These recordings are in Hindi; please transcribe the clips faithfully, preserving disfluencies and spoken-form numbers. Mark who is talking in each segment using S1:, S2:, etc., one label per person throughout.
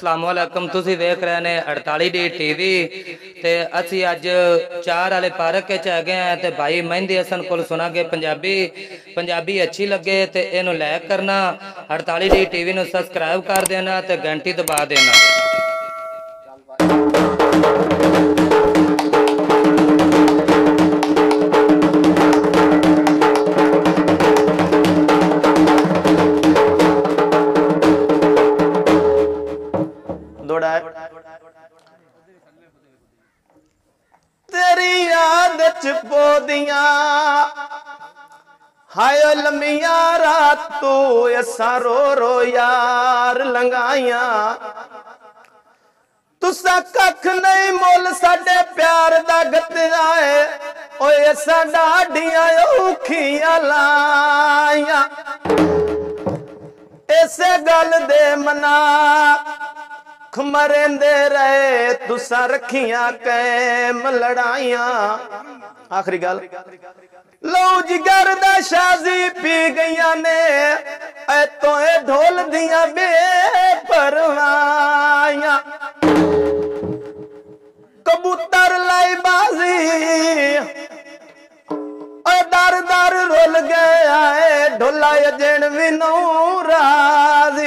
S1: अस्सलामुअलैकुम तुसी वेख रहे ने अड़ताली डी टीवी ते असी अज चार वाले पार्क च आ गए हैं ते भाई मेहंदी हसन को सुनागे पंजाबी पंजाबी अच्छी लगे तो इनू लाइक करना, अड़ताली डी टीवी नू सबसक्राइब कर देना ते घंटी दबा देना।
S2: तेरी याद च पोदिया हाय लम्मिया रात तू ऐसा रो रो यार लंगाइया तुसा कख नहीं मुल साडे प्यार दा गतिया है ओए ऐसा डाडियां औखियां लाइया ऐसे गल दे मना मरेंदे रहे तुसा रखियां कैम लड़ाइया। आखिरी गल लो जिगर दा शाजी पी गईया ने ए तो ए ढोल दिया बेपरवाइया कबूतर लाई बाजी दर दर रुल गया है ढोला जन भी नौ राजी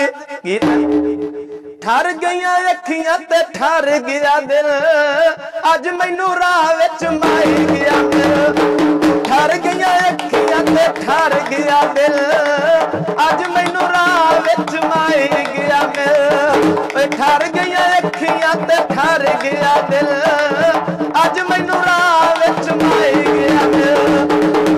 S2: ठर गईया अखियां ते ठर गया दिल अज मैनू राह विच माई गया दिल ठर गईया अखियां ते ठर गया दिल अज मैनू राह विच माई गया दिल ठर गईया अखियां ते ठर गया दिल अज मैनू राह विच माई गया दिल।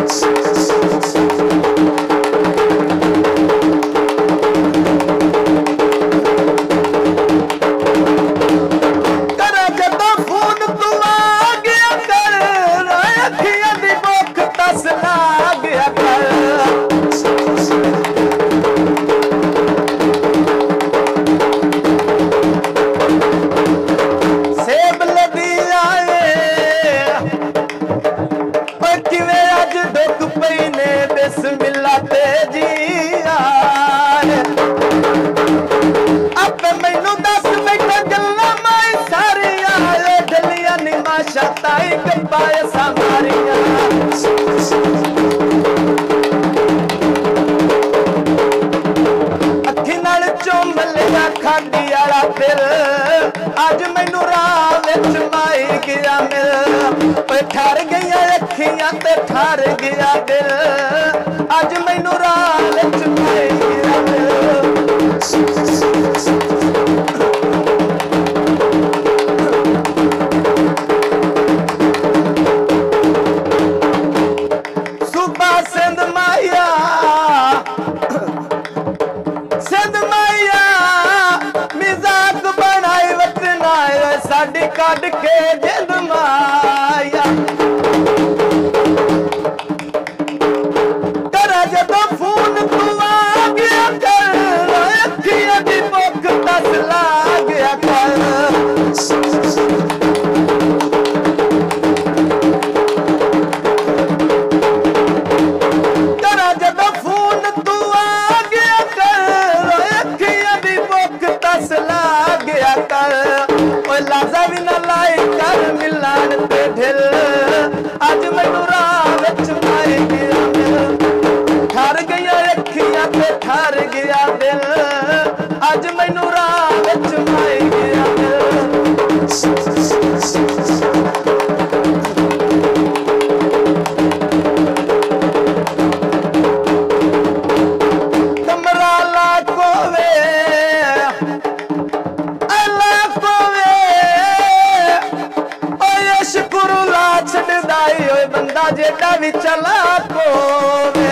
S2: अज मैनू राह विच माई गया मिल ठर गईया अखियां ते ठर गया दिल अज मैनू राह विच माई गया मिल। सूबा सिंध माया सिंध माया मिजाक बनाई वतना साडी कड के जिंद माया करा जदों फोन तू आ गया कर अखियां दी भुख दस ला गया कर करा जदों फोन तू आ गया कर अखियां दी भुख दस ला गया कर लाजा भी ना लाई कर मिलान ते ढिल अज मैनू राह विच माई गया दिल ठर गईया अखियां ते ठर गया दिल अज मैनू राह विच माई गया दिल। कमरा ला कोवे बंदा जेड़ा भी चला पोवे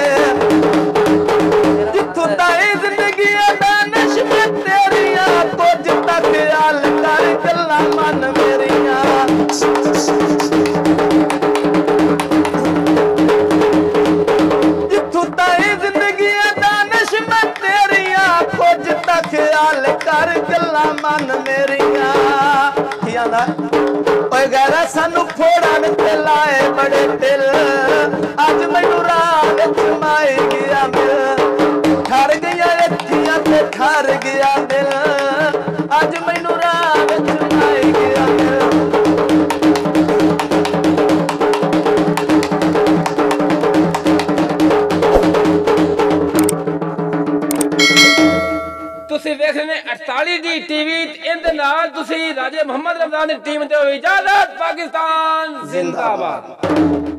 S2: जिथों ताई जिंदगी दानिश में तेरिया कुछ तक हाल कर गल्लां मन मेरिया जिथों ताई जिंदगी दानिश में तेरिया कुछ तक हाल कर गल्लां मन मेरिया गैरा सानू फोड़न ते लाए बड़े दिल अज मैनू राह विच माई गया मिल ठर गईया अखियां ते ठर गया दिल अज मैनू
S3: तुसी देख रहे हैं अड़तालीस डी टीवी। इनके नाल तुसी राजे मोहम्मद रमजान दी टीम दे इजाजत। पाकिस्तान जिंदाबाद।